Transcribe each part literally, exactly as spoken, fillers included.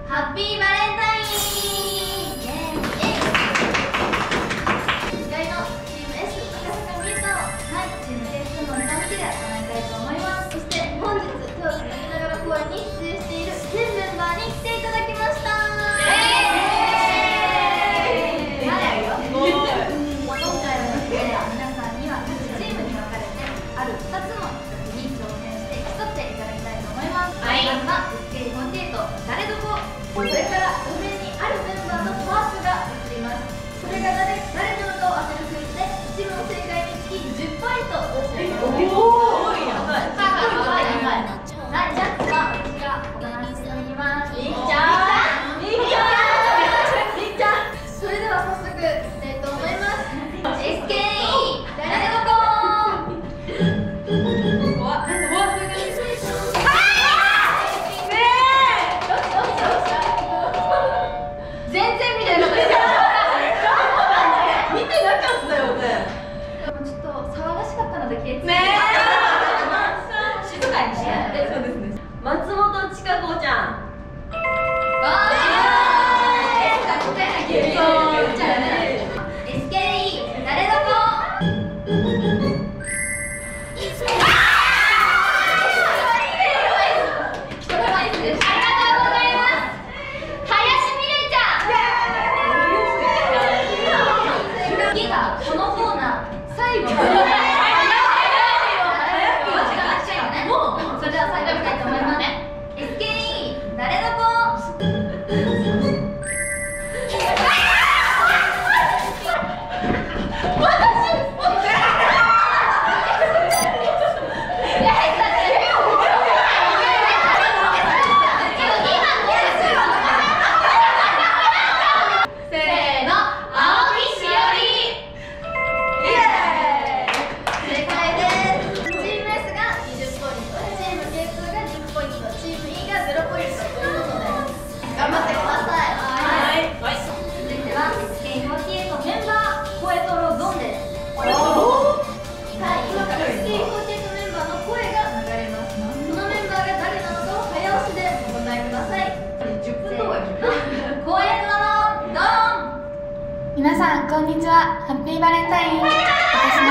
ハッピーバレンタイン。イエーイ。司会のチーム S 赤坂美優と、はい、チーム K 質問さん匹で行いたいと思います。そして本日手をつなぎながら公演に出演している全メンバーに来ていただきました。それから画面にあるメンバーのパーツが映ります。それが誰誰なのかを当てるクイズでいち問正解につきじゅっポイント差し上げます。おお、やばい。はい、ジャッジは私が行わせていただきます。いっちゃん、いっちゃん、いっちゃん。それでは早速いきたいと思います。エスケーイー 誰どこ。怖っ、怖っ。全然見てなかった。見てなかったよね。ちょっと騒がしかったので気をつけて。ねえ。静かにして。そうですね。松本千佳子ちゃん。ああ。答えなきゃいけない。エスケーイー 誰どこ。このコーナー最後それでは最後いきたいと思います。 エスケーイー 誰どこ。頑張ってください。はい。続いては エスケーフォーティーエイト メンバー声トロドンです。はい、今から エスケーフォーティーエイト メンバーの声が流れます。そのメンバーが誰なのかを早押しでお答えください。じゅっぷんとは声トロドン。 皆さんこんにちは。ハッピーバレンタイン。私の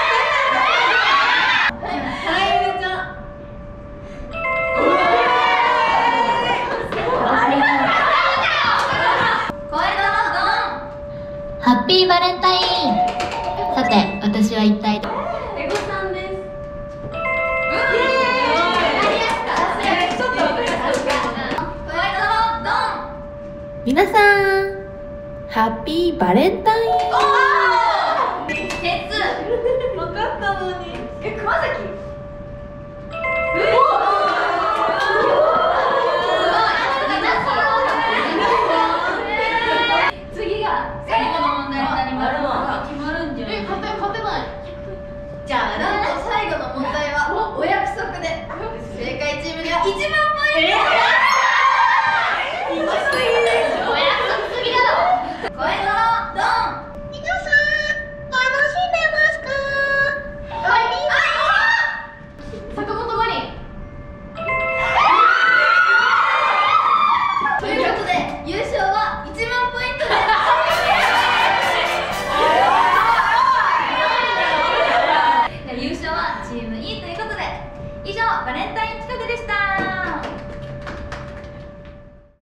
ハッピーバレンタイン。さて、私は一体エゴさんです。皆さん、ハッピーバレンタイン。 鉄分かったのに。え、熊崎